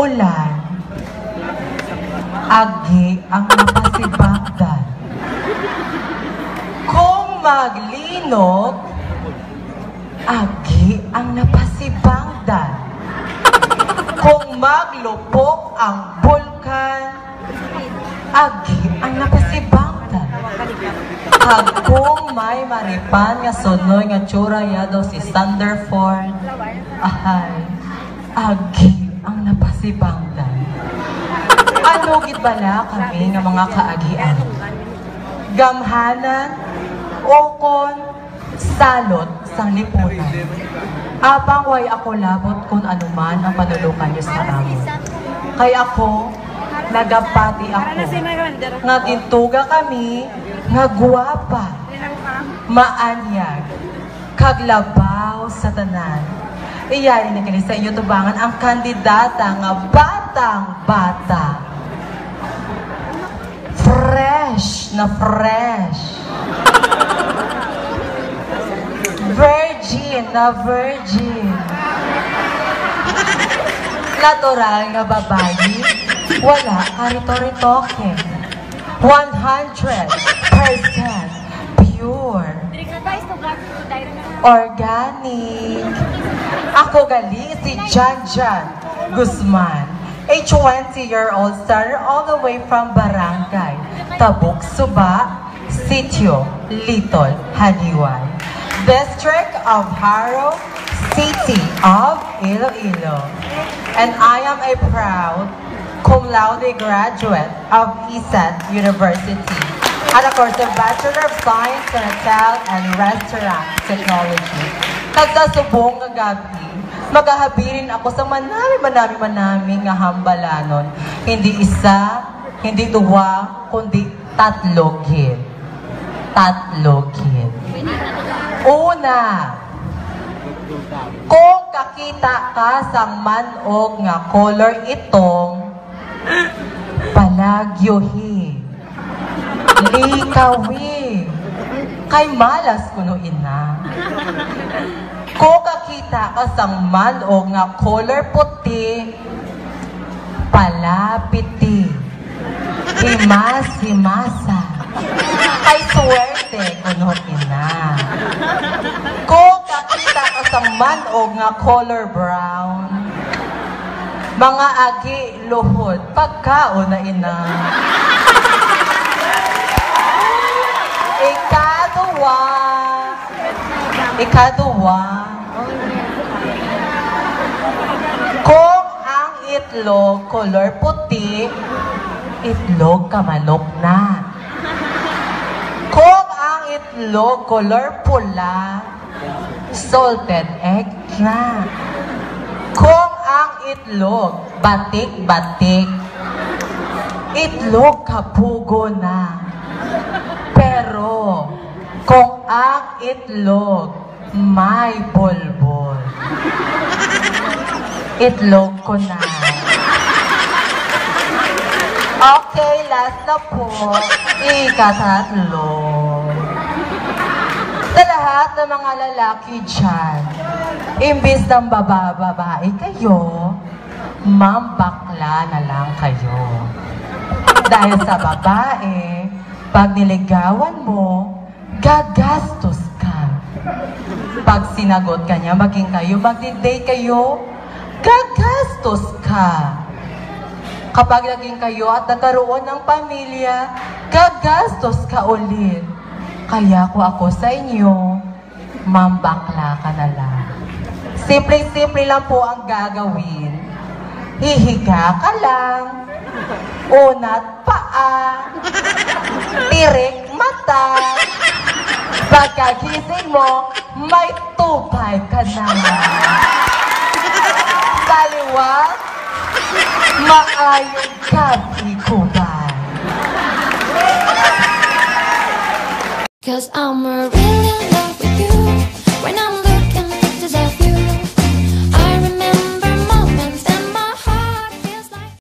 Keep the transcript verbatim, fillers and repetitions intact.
ulan, agi ang napasibagdan. Kung maglinog, agi ang napasibagdan. Kung maglupok ang bulkan, agi ang napasibagdan. Hag kung may maripan nga sunoy nga tsura yado si Thunderford, ahay, agi ang napasibagdan. Ano gid bala kami nga mga kaagian? Gamhanan, okon, salot sang lipunan. Apang way ako labot kung anuman ang panulukan niyo sa amin. Kay ako, nagapati ako, nga gintuga kami, nga guwapa, maanyag, kaglabaw sa tanan. Iyayin na kini sa inyo tubangan ang kandidata nga batang bata. Fresh na fresh. Virgin na virgin. Natural nga babae, wala karito-ritoke. one hundred percent pure. Organic. Ako gali si Janjan Guzman, a twenty-year-old starter all the way from Barangay Tabuk, Suba, Sitio, Litol, Haniway, District of Haro, City of Iloilo. And I am a proud cum laude graduate of I S A T University at a course of Bachelor of Science in Hotel and Restaurant Technology. Nagdasubong nga gabi, magahabirin ako sa manami-manami-manami nga hambalanon. Hindi isa, hindi duwa, kundi tatlo gid. Tatlo gid. Una, kung kakita ka sa manog nga color itong palagyohi, likawi, kay malas kuno ina. Kung kakita ka sa manog nga color puti, palapiti, himas-himasa, kay swerte kuno ina. Kung kakita ka sa manog nga color brown, mga agi luhod, pagkao na ina. Ikaduwa, ikaduwa, kung ang itlog color puti, itlog kamanok na. Kung ang itlog color pula, salted egg na. Kung ang itlog batik-batik, itlog kapugo na. Pero kung ang itlog may bulbul, itlog ko na. Okay, last na po. Ikatatlo. Sa lahat ng mga lalaki dyan, imbis ng baba-babae kayo, mambakla na lang kayo. Dahil sa babae, pag niligawan mo, gagastos ka. Pag sinagot ka niya, maging kayo, mag-date kayo, gagastos ka. Kapag naging kayo at nagkaroon ng pamilya, gagastos ka ulit. Kaya ko ako sa inyo, mambakla ka na lang. Simple-simple lang po ang gagawin. Hihiga ka lang, unat paa, tirik mata, pagkagising mo, may tupay ka na. Saliwag, maayong gabi ko ba? Cause I'm really in love with you.